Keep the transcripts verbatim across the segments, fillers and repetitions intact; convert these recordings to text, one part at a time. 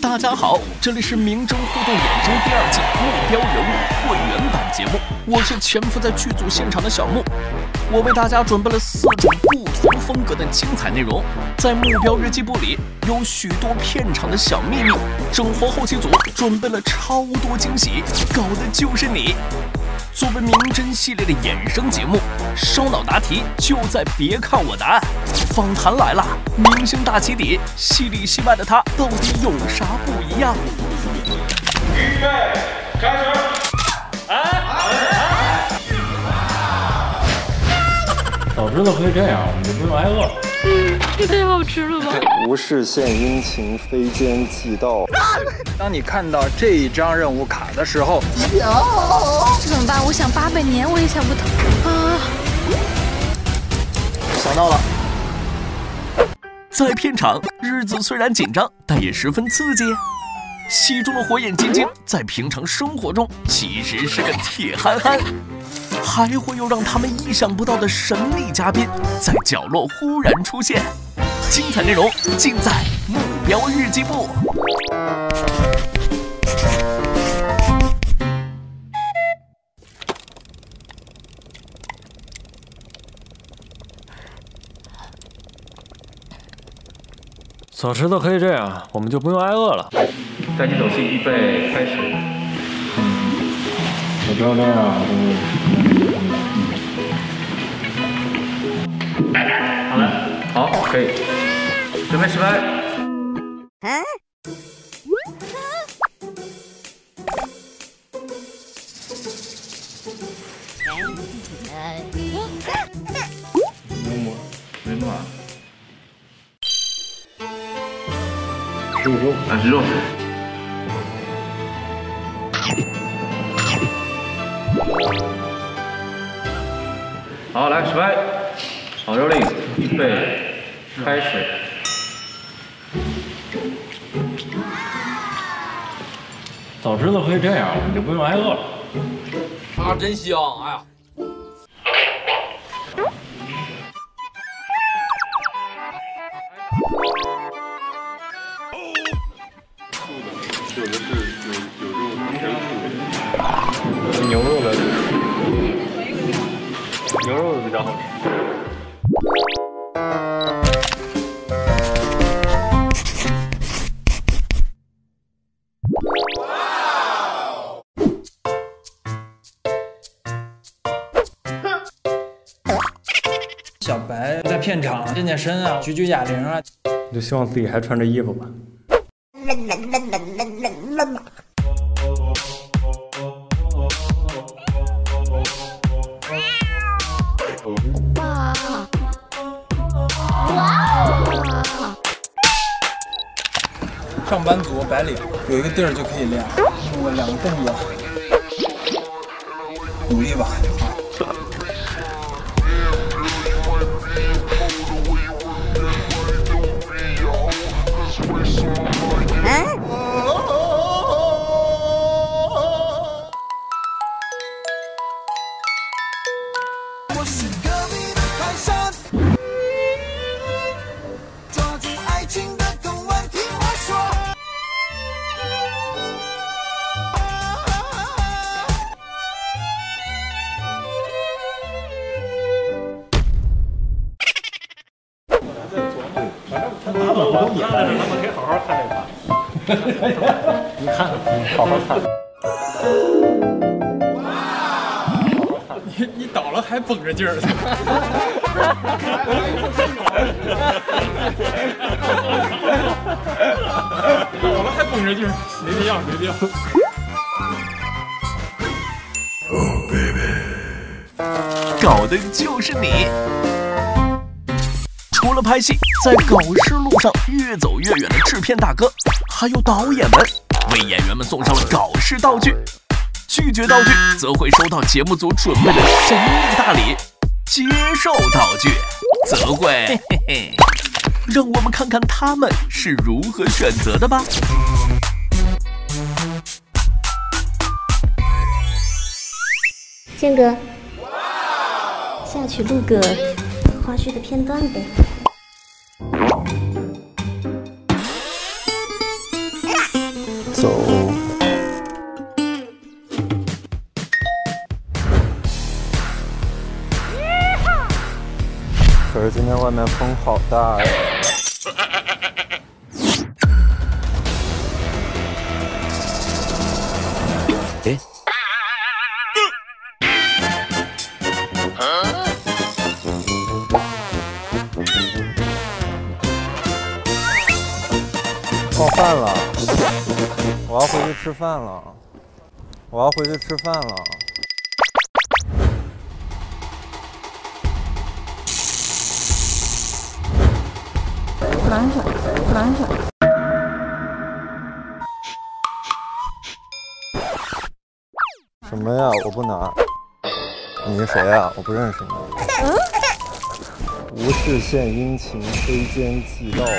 大家好，这里是明侦互动衍生第二季目标人物会员版节目，我是潜伏在剧组现场的小木。我为大家准备了四种不同风格的精彩内容，在目标日记簿里有许多片场的小秘密，整活后期组准备了超多惊喜，搞的就是你。作为明侦系列的衍生节目，烧脑答题就在别看我答案。访谈来了，明星大起底，戏里戏外的他到底有啥不一样？ 预备，开始。哎哎！ 早知道可以这样，我们就不用挨饿了。 嗯，这太好吃了吧！ 无事献殷勤，非奸即盗。 当你看到这一张任务卡的时候， 这怎么办？我想八百年我也想不通啊！ 想到了。在片场，日子虽然紧张，但也十分刺激。戏中的火眼金睛，在平常生活中其实是个铁憨憨。还会有让他们意想不到的神秘嘉宾在角落忽然出现，精彩内容尽在目标日记簿。 早知道可以这样，我们就不用挨饿了。 带你走戏，预备，开始。 我不要这样， 好了，好，可以，准备失败。 嗯。 没摸， 没摸。 十五肉， 啊，是肉。好，来，失败。好，肉令，预备，开始。 早知道可以这样，我们就不用挨饿了。 啊，真香！哎呀。 有的是有有肉，有素的， 牛肉的，牛肉的比较好吃。 小白在片场健健身啊，举举哑铃啊， 我就希望自己还穿着衣服吧。 上班族白领有一个地儿就可以练，弄个两个动作，努力吧。 你看，好好看。 你你倒了还绷着劲儿呢。倒了还绷着劲儿，没必要，没必要。 Oh baby， 搞的就是你。除了拍戏，在搞事路上越走越远的制片大哥，还有导演们为演员们送上了搞事道具，拒绝道具则会收到节目组准备的神秘大礼，接受道具则会嘿嘿嘿，让我们看看他们是如何选择的吧。 宪哥，下去录个花絮的片段呗。 外面风好大呀！ 哎， 放饭了，我要回去吃饭了，我要回去吃饭了。 蓝色，蓝色。 什么呀？我不拿。你是谁呀？我不认识你。嗯。无事献殷勤，非奸即盗。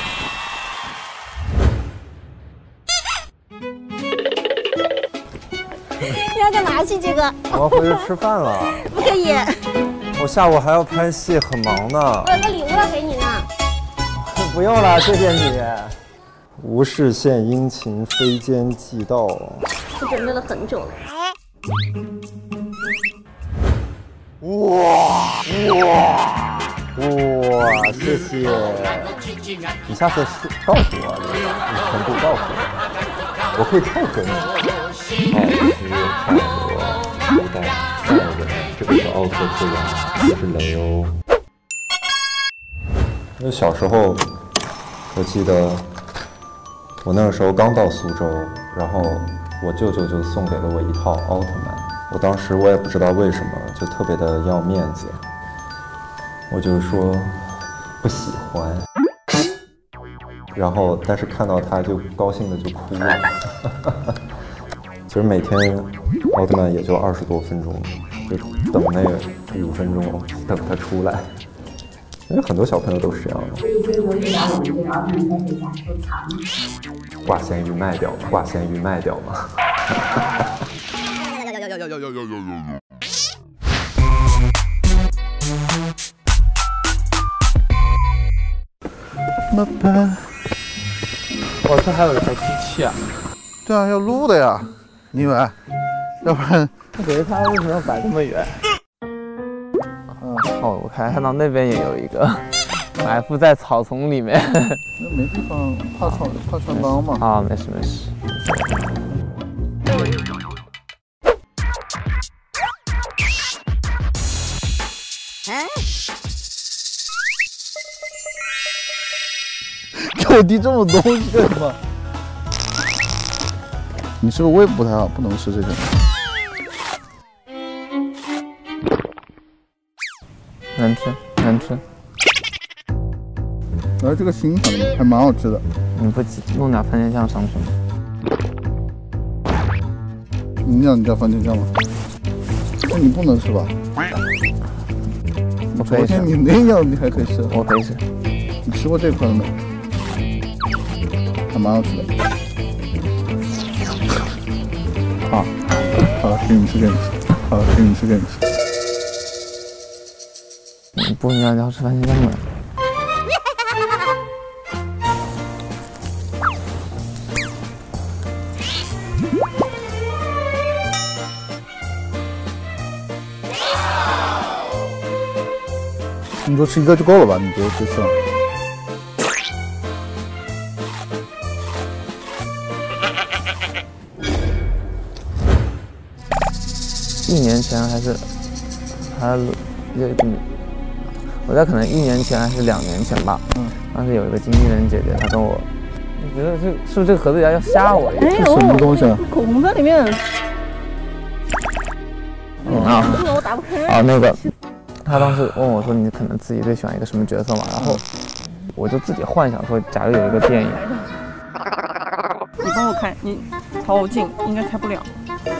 你要干嘛去，杰哥？ 我要回去吃饭了。 不可以。 我下午还要拍戏，很忙呢。 我有个礼物要给你呢。 不用了，谢谢你。无事献殷勤，非奸即盗。 我准备了很久了。 哇哇哇！谢谢。你下次说告诉我，你全部告诉我，我可以配合你。奥斯卡罗，期待赛文，这个是奥特克洋，这是雷欧。因为小时候。 我记得我那个时候刚到苏州，然后我舅舅就送给了我一套奥特曼。我当时我也不知道为什么，就特别的要面子，我就说不喜欢。然后但是看到他就高兴的就哭了。其实每天奥特曼也就二十多分钟，就等那五分钟等他出来。 因为很多小朋友都是这样的。挂咸鱼卖掉吗？挂咸鱼卖掉吗？ 哦，这还有一台机器啊？ 对啊，要录的呀，你以为？要不然， 可是它为什么要摆这么远？ 哦，我看看到那边也有一个，埋伏在草丛里面。 那没地方，怕穿怕穿帮嘛。 啊，没事没事。 给我递这么多东西干什么？你是不是胃不太好，不能吃这个？ 难吃，难吃。 然后这个新鲜的还蛮好吃的。 你不弄点番茄酱上去吗？ 你让你加番茄酱吗？那你不能吃吧？ 我可以吃。 昨天你那样你还可以吃。 我可以吃。 你吃过这块了没？还蛮好吃的。好，好了，给你吃，给你吃。好了，给你吃，给你吃。 你不应该要吃番茄酱吗？ 你就吃一个就够了吧？你别别吃了。 一年前还是还有你。 我在可能一年前还是两年前吧，嗯，当时有一个经纪人姐姐，她跟我，你觉得这是不是这个盒子要要吓我一下？ 这什么东西啊？ 口红在里面。 嗯啊， 这个我打不开。 啊，那个，她当时问我说你可能自己最喜欢一个什么角色嘛？然后我就自己幻想说，假如有一个电影， 你帮我开，你朝我近，应该开不了。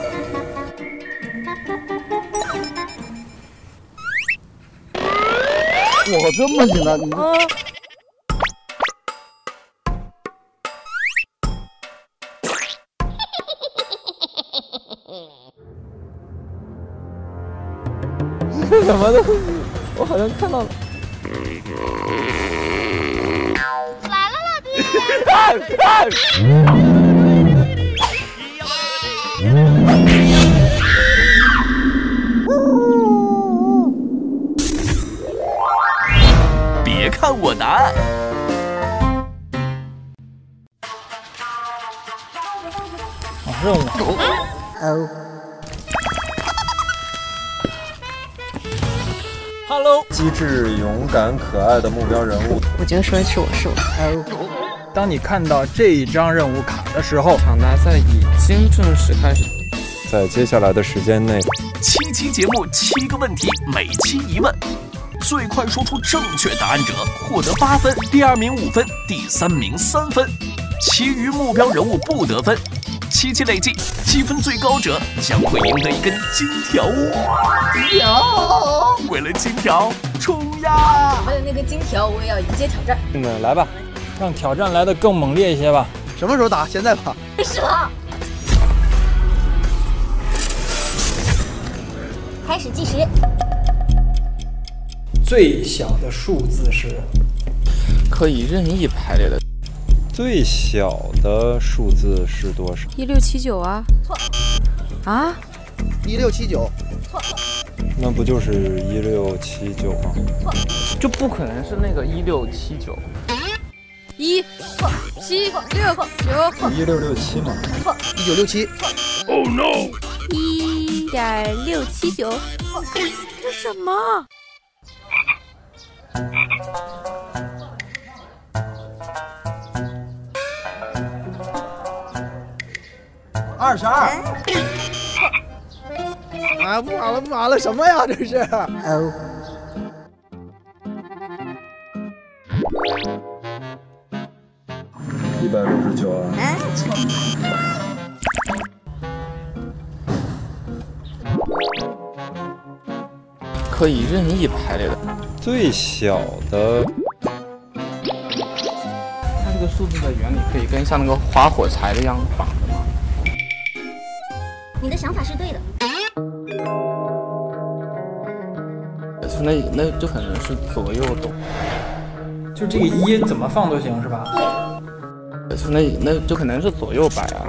哇，这么紧的，你这。 是什么东西？我好像看到了。 来了，老弟！ 看看。 比我答案。 哦，任务。 哦。 Hello。 机智、勇敢、可爱的目标人物。 我觉得说的是我，是我。 哦。 当你看到这一张任务卡的时候， 场大赛已经正式开始。 在接下来的时间内， 七期节目七个问题，每期一问，最快说出正确答案者获得八分，第二名五分，第三名三分，其余目标人物不得分。七期累计积分最高者将会赢得一根金条。呀！为了金条，冲呀！ 为了那根金条，我也要迎接挑战。 嗯，来吧，让挑战来得更猛烈一些吧。 什么时候打？现在吧。 是了。 开始计时。 最小的数字是可以任意排列的。 最小的数字是多少？ 一六七九啊。 错。 啊？ 一六七九。 错。 那不就是一六七九吗？ 错。 就不可能是那个一六七九。 一错七六九一六六七嘛。 错。 一九六七。 错。 Oh no！ 一点六七九。错。这什么？ 二十二。啊，不码了，不码了，什么呀？这是。哦。 一百六十九啊。 哎，错。 可以任意排列的。 最小的。 它这个数字的原理可以跟像那个划火柴的一样绑的吗？ 你的想法是对的。 那那就可能是左右动。 就这个一怎么放都行是吧？ 对。那那就可能是左右摆啊。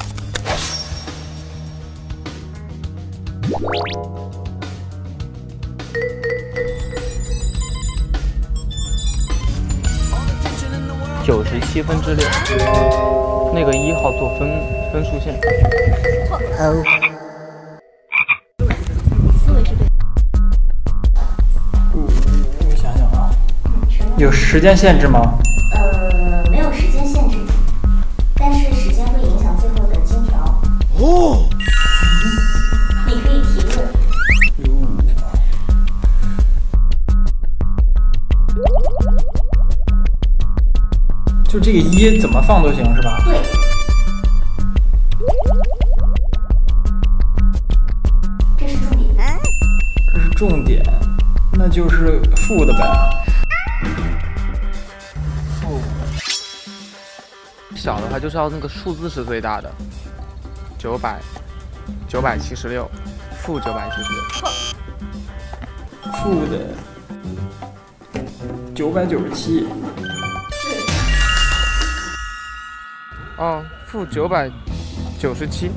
九十七分之六，那个一号做分分数线。 错。 哦。 思维是对的。 我想想啊，有时间限制吗？ 呃，没有时间限制，但是时间会影响最后的金条。 哦。 你可以提问。 就这个一怎么放都行是吧？ 对。这是重点。 这是重点，那就是负的呗。 负。小的话就是要那个数字是最大的，九百，九百七十六，负九百七十六。 错。 负的九百九十七。 哦，负九百九十七。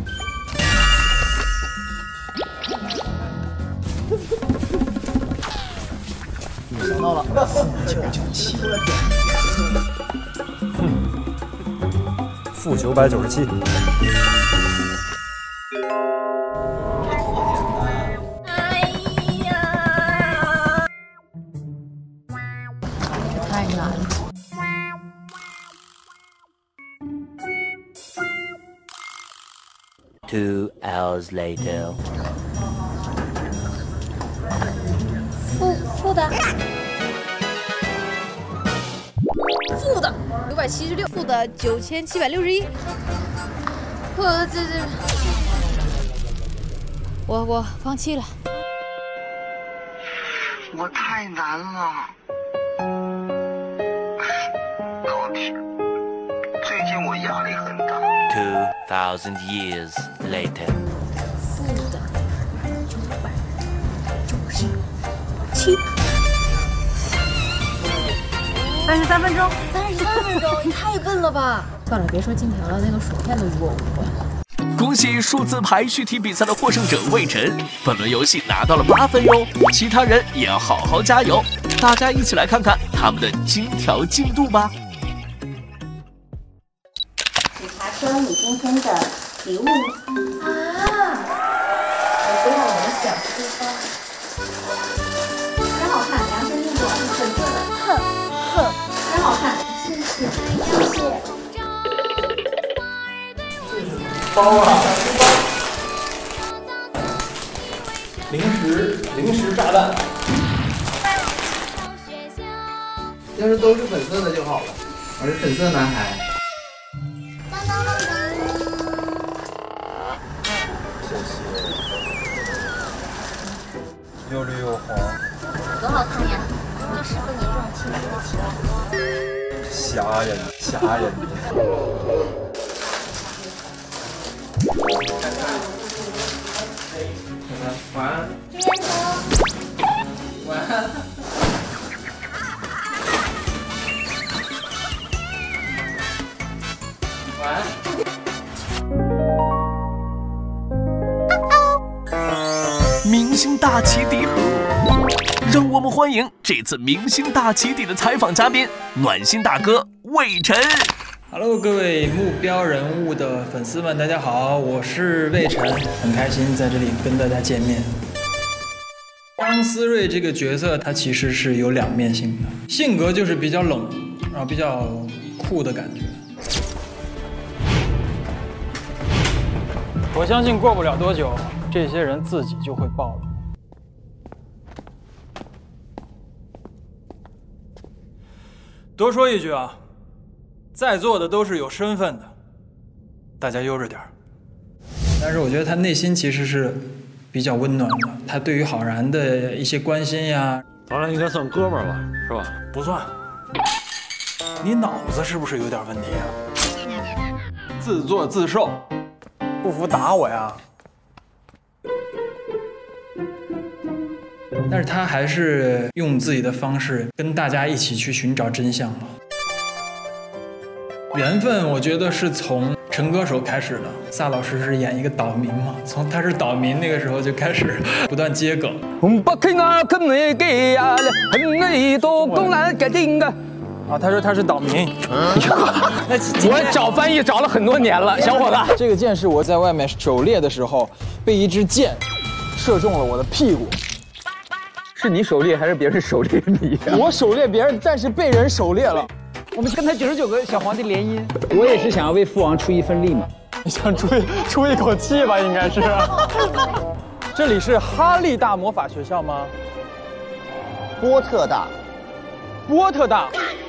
你想到了，负九九七。 负九百九十七。 哎呀，太难了。 Two hours later. 负负的，负的九百七十六，负的九千七百六十一，负的这这，我我放弃了。 我太难了，老铁，最近我压力很大。 Two thousand years later. 负的九百九十七， 三十三分钟， 三十三分钟，你太笨了吧！算了，别说金条了，那个薯片都与我无关。 恭喜数字排序题比赛的获胜者魏晨，本轮游戏拿到了八分哟，其他人也要好好加油。大家一起来看看他们的精挑进度吧。 检查说你今天的礼物啊，我不要我的小书包，真好看，量身定做，粉色的，哼哼，真好看，谢谢谢谢。 包啊，书包，零食零食炸弹，要是都是粉色的就好了，我是粉色男孩。 谢谢。又绿又黄， 多好看呀！就适合你这种清新的气质。 瞎人瞎人。 晚安。晚安。晚安。 明星大起底，让我们欢迎这次明星大起底的采访嘉宾暖心大哥魏晨。 Hello， 各位目标人物的粉丝们，大家好，我是魏晨，很开心在这里跟大家见面。张思睿这个角色，他其实是有两面性的，性格就是比较冷，然后比较酷的感觉。 我相信过不了多久，这些人自己就会暴露。多说一句啊。在座的都是有身份的，大家悠着点儿。 但是我觉得他内心其实是比较温暖的，他对于郝然的一些关心呀， 当然应该算哥们儿了，是吧？ 不算。你脑子是不是有点问题啊？自作自受， 不服打我呀！ 但是他还是用自己的方式跟大家一起去寻找真相了。缘分，我觉得是从陈歌手开始的。萨老师是演一个岛民嘛，从他是岛民那个时候就开始不断接梗。 啊，他说他是岛民。 我找翻译找了很多年了，小伙子。 这个箭是我在外面狩猎的时候，被一支箭射中了我的屁股。 是你狩猎还是别人狩猎你？ 我狩猎别人，但是被人狩猎了。 我们刚才九十九个小皇帝联姻，我也是想要为父王出一份力嘛。 你想出一出一口气吧，应该是。这里是哈利大魔法学校吗？ 波特大， 波特大，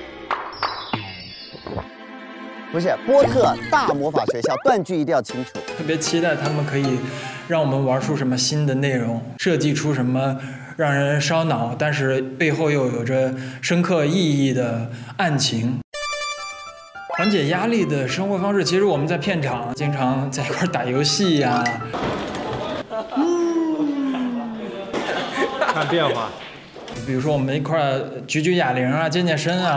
不是波特大魔法学校，断句一定要清楚。 特别期待他们可以让我们玩出什么新的内容，设计出什么让人烧脑，但是背后又有着深刻意义的案情。缓解压力的生活方式，其实我们在片场经常在一块打游戏呀、啊， 看变化。 比如说我们一块举举哑铃啊，健健身啊。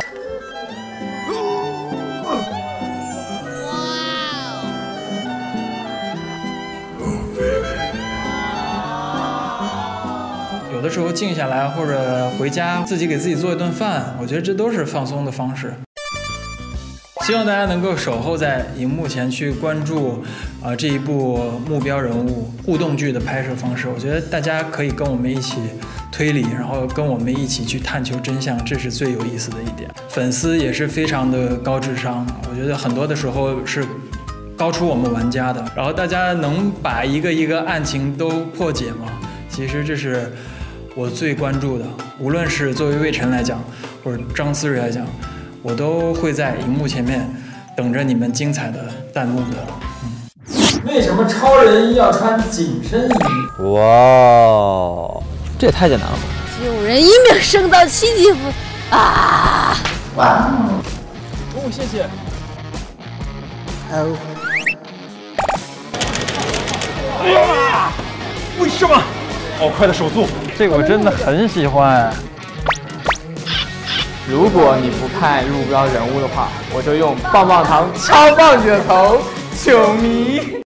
有的时候静下来，或者回家自己给自己做一顿饭，我觉得这都是放松的方式。希望大家能够守候在荧幕前去关注啊、呃、这一部目标人物互动剧的拍摄方式。我觉得大家可以跟我们一起推理，然后跟我们一起去探求真相，这是最有意思的一点。粉丝也是非常的高智商，我觉得很多的时候是高出我们玩家的。然后大家能把一个一个案情都破解吗？其实这是我最关注的。无论是作为魏晨来讲，或者张思睿来讲，我都会在荧幕前面等着你们精彩的弹幕的。嗯、为什么超人要穿紧身衣？ 哇，这也太简单了吧！ 九人一命胜造七级服啊！ 哇！ 哦，谢谢。 哦。 哇！为什么？好快的手速，这个我真的很喜欢。 如果你不看目标人物的话，我就用棒棒糖敲棒你的头，球迷。